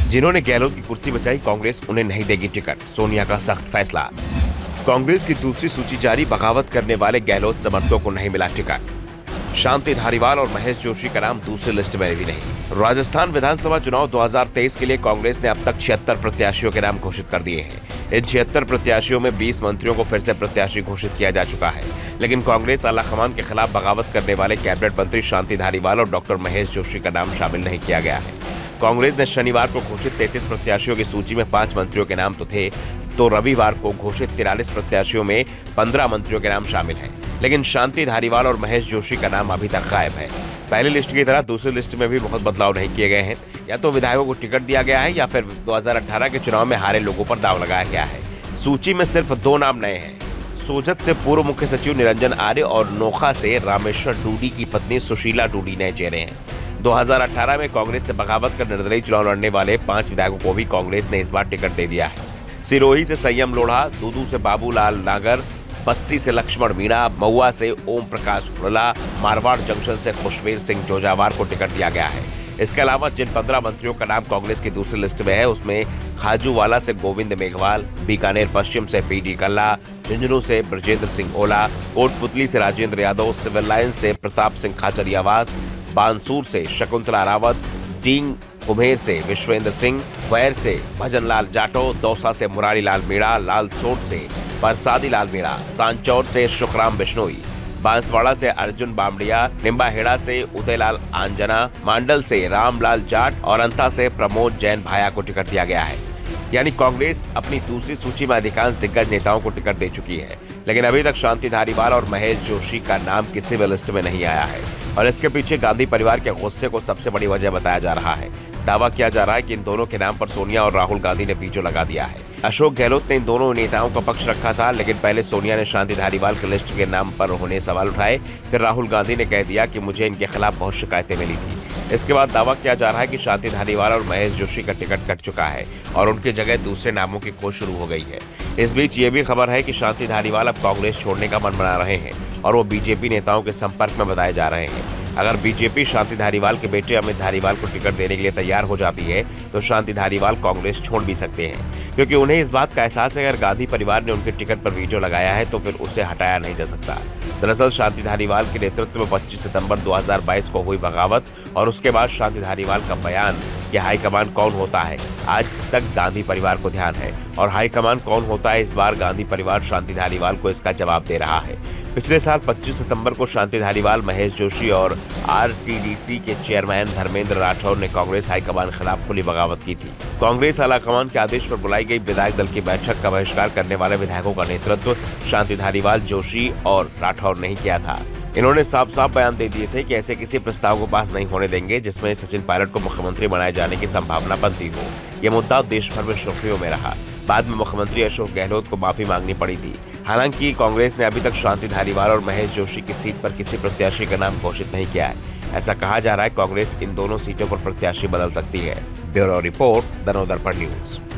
जिन्होंने गहलोत की कुर्सी बचाई, कांग्रेस उन्हें नहीं देगी टिकट, सोनिया का सख्त फैसला। कांग्रेस की दूसरी सूची जारी, बगावत करने वाले गहलोत समर्थकों को नहीं मिला टिकट। शांति धारीवाल और महेश जोशी का नाम दूसरी लिस्ट में भी नहीं। राजस्थान विधानसभा चुनाव 2023 के लिए कांग्रेस ने अब तक 76 प्रत्याशियों के नाम घोषित कर दिए हैं। इन 76 प्रत्याशियों में 20 मंत्रियों को फिर से प्रत्याशी घोषित किया जा चुका है, लेकिन कांग्रेस आलाकमान के खिलाफ बगावत करने वाले कैबिनेट मंत्री शांति धारीवाल और डॉक्टर महेश जोशी का नाम शामिल नहीं किया गया है। कांग्रेस ने शनिवार को घोषित 33 प्रत्याशियों की सूची में 5 मंत्रियों के नाम तो थे, तो रविवार को घोषित 43 प्रत्याशियों में 15 मंत्रियों के नाम शामिल हैं, लेकिन शांति धारीवाल और महेश जोशी का नाम अभी तक गायब है। पहली लिस्ट की तरह दूसरी लिस्ट में भी बहुत बदलाव नहीं किए गए हैं। या तो विधायकों को टिकट दिया गया है या फिर 2018 के चुनाव में हारे लोगों पर दांव लगाया गया है। सूची में सिर्फ 2 नाम नए हैं। सोजत से पूर्व मुख्य सचिव निरंजन आर्य और नोखा से रामेश्वर डूडी की पत्नी सुशीला डूडी नए चेहरे हैं। 2018 में कांग्रेस से बगावत कर निर्दलीय चुनाव लड़ने वाले 5 विधायकों को भी कांग्रेस ने इस बार टिकट दे दिया है। सिरोही से संयम लोढ़ा, दूदू से बाबूलाल नागर, बस्सी से लक्ष्मण मीणा, महुआ से ओम प्रकाश हुड़ला, मारवाड़ जंक्शन से खुशवीर सिंह जोजावार को टिकट दिया गया है। इसके अलावा जिन 15 मंत्रियों का नाम कांग्रेस की दूसरी लिस्ट में है, उसमें खाजूवाला से गोविंद मेघवाल, बीकानेर पश्चिम से पीडी कल्ला, झुंझुनू से ब्रजेंद्र सिंह ओला, कोटपुतली से राजेंद्र यादव, सिविल लाइन से प्रताप सिंह खाचरियावास, बानसूर से शकुंतला रावत, डींग कुम्हेर से विश्वेंद्र सिंह, वैर से भजनलाल जाटो, दौसा से मुरारी लाल मीणा, लालसोट से परसादी लाल मीणा, सांचौर से शुक्राम बिश्नोई, बांसवाड़ा से अर्जुन बामड़िया, निम्बाहेड़ा से उदयलाल आंजना, मांडल से रामलाल जाट और अंता से प्रमोद जैन भाया को टिकट दिया गया है। यानी कांग्रेस अपनी दूसरी सूची में अधिकांश दिग्गज नेताओं को टिकट दे चुकी है, लेकिन अभी तक शांति धारीवाल और महेश जोशी का नाम किसी भी लिस्ट में नहीं आया है और इसके पीछे गांधी परिवार के गुस्से को सबसे बड़ी वजह बताया जा रहा है। दावा किया जा रहा है कि इन दोनों के नाम पर सोनिया और राहुल गांधी ने वीटो लगा दिया है। अशोक गहलोत ने इन दोनों नेताओं का पक्ष रखा था, लेकिन पहले सोनिया ने शांति धारीवाल की लिस्ट के नाम पर होने सवाल उठाए, फिर राहुल गांधी ने कह दिया कि मुझे इनके खिलाफ बहुत शिकायतें मिली थी। इसके बाद दावा किया जा रहा है कि शांति धारीवाल और महेश जोशी का टिकट कट चुका है और उनकी जगह दूसरे नामों की खोज शुरू हो गई है। इस बीच ये भी खबर है कि शांति धारीवाल अब कांग्रेस छोड़ने का मन बना रहे हैं और वो बीजेपी नेताओं के संपर्क में बताए जा रहे हैं। अगर बीजेपी शांति धारीवाल के बेटे अमित धारीवाल को टिकट देने के लिए तैयार हो जाती है तो शांति धारीवाल कांग्रेस छोड़ भी सकते हैं, क्योंकि उन्हें इस बात का एहसास है अगर गांधी परिवार ने उनके टिकट पर वीटो लगाया है तो फिर उसे हटाया नहीं जा सकता। दरअसल शांति धारीवाल के नेतृत्व में 25 सितंबर 2022 को हुई बगावत और उसके बाद शांति धारीवाल का बयान कि हाईकमान कौन होता है, आज तक गांधी परिवार को ध्यान है और हाईकमान कौन होता है, इस बार गांधी परिवार शांति धारीवाल को इसका जवाब दे रहा है। पिछले साल 25 सितंबर को शांति धारीवाल, महेश जोशी और आरटीडीसी के चेयरमैन धर्मेंद्र राठौर ने कांग्रेस हाईकमान खिलाफ खुली बगावत की थी। कांग्रेस आलाकमान के आदेश पर बुलाई गई विधायक दल की बैठक का बहिष्कार करने वाले विधायकों का नेतृत्व शांति धारीवाल, जोशी और राठौर नहीं किया था। इन्होंने साफ साफ बयान दे दिए थे कि ऐसे किसी प्रस्ताव को पास नहीं होने देंगे जिसमें सचिन पायलट को मुख्यमंत्री बनाए जाने की संभावना बनती हो। ये मुद्दा देश भर में सुर्खियों में रहा। बाद में मुख्यमंत्री अशोक गहलोत को माफी मांगनी पड़ी थी। हालांकि कांग्रेस ने अभी तक शांति धारीवाल और महेश जोशी की सीट पर किसी प्रत्याशी का नाम घोषित नहीं किया है। ऐसा कहा जा रहा है कांग्रेस इन दोनों सीटों पर प्रत्याशी बदल सकती है। ब्यूरो रिपोर्ट, दनोदर्पण न्यूज।